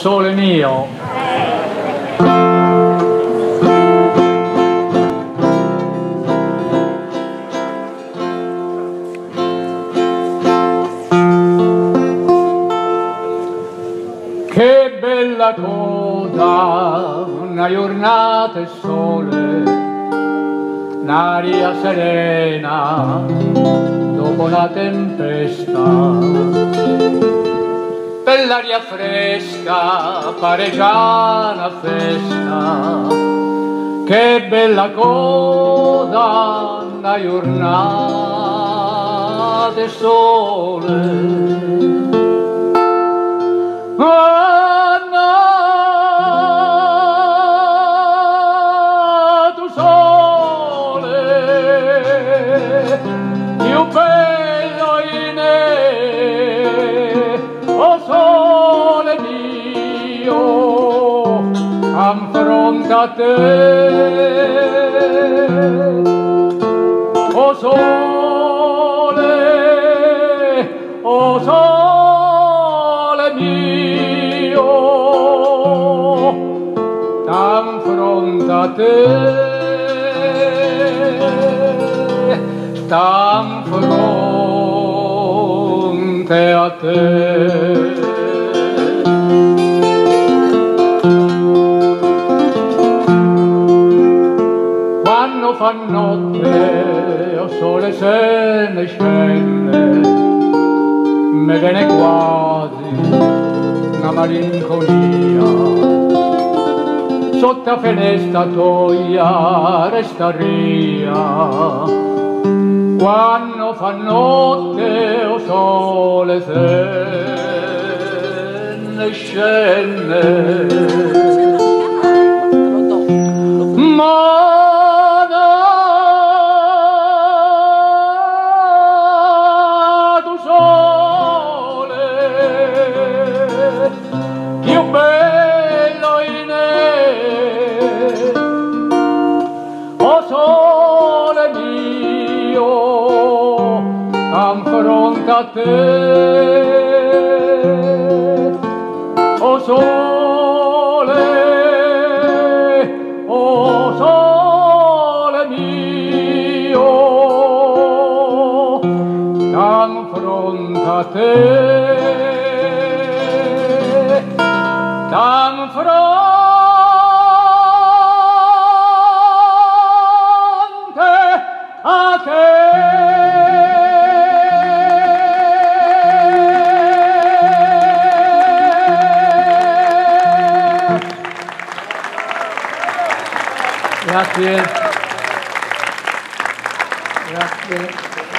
Sole mio. Che bella cosa, una giornata e sole, un'aria serena dopo la tempesta. Bell'aria fresca, pare già una festa. Che bella cosa, una giornata e sole. Tu sole, più bello in o sole mio, affronta a te, o sole, o sole mio, t'affronta a te, t'affronta a te. Quando fa notte o sole se ne scende, me viene quasi una malinconia. Sotto la finestra tua resta ria. Quando fa notte o sole se ne scende, tu sole, più bello in o sole mio, affronta a te, o sole, o sole mio, t'affronta a te, t'affronta a te. Grazie. Grazie.